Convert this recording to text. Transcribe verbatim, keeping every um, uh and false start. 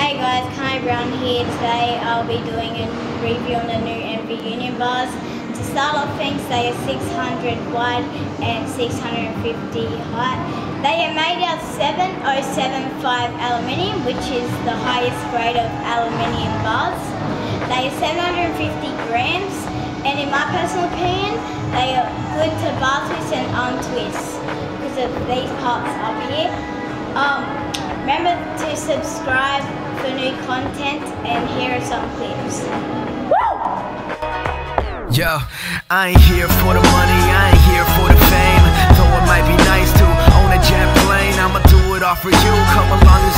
Hey guys, Kahnae Brown here. Today I'll be doing a review on the new Envy Union bars. To start off things, they are six hundred wide and six hundred fifty height. They are made out of seven oh seven five aluminium, which is the highest grade of aluminium bars. They are seven hundred fifty grams, and in my personal opinion, they are good to bar twist and arm twist because of these parts up here. Um, remember to subscribe for new content, and here are some clips. Woo! Yo, I ain't here for the money, I ain't here for the fame. Though it might be nice to own a jet plane, I'ma do it all for you. Come along and